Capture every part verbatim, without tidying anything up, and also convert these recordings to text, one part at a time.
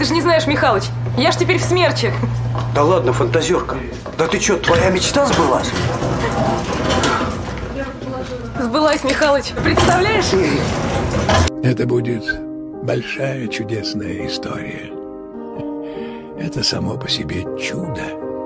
же не знаешь, Михалыч, я ж теперь в смерче. Да ладно, фантазерка. Да ты что, твоя мечта сбылась? Сбылась, Михалыч. Представляешь? Это будет большая чудесная история. Это само по себе чудо.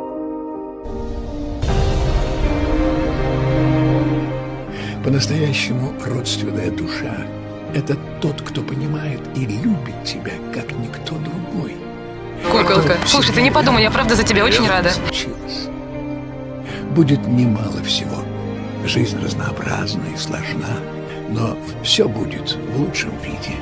По-настоящему родственная душа – это тот, кто понимает и любит тебя, как никто другой. Куколка, слушай, ты не подумай, я правда за тебя очень рада. Случилось. Будет немало всего. Жизнь разнообразна и сложна, но все будет в лучшем виде.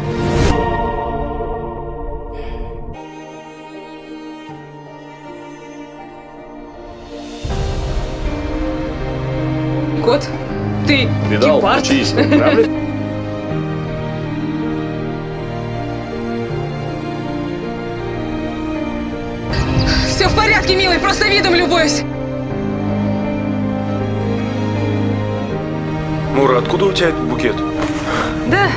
Кот, ты Видал, гепард? учись, правда? Все в порядке, милый, просто видом любуюсь. Мура, откуда у тебя этот букет? Да.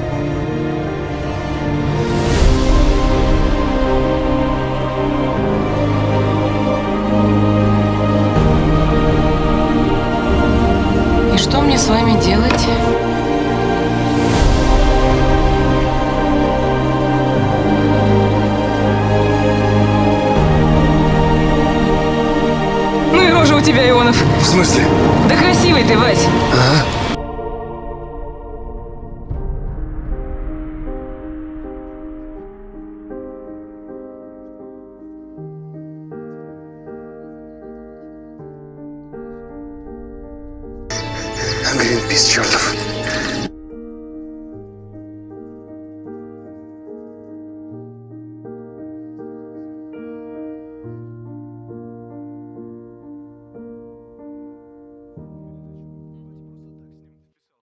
И что мне с вами делать? Ну и рожа у тебя, Ионов. В смысле? Да красивый ты, Вась. А? Гринпис чертов.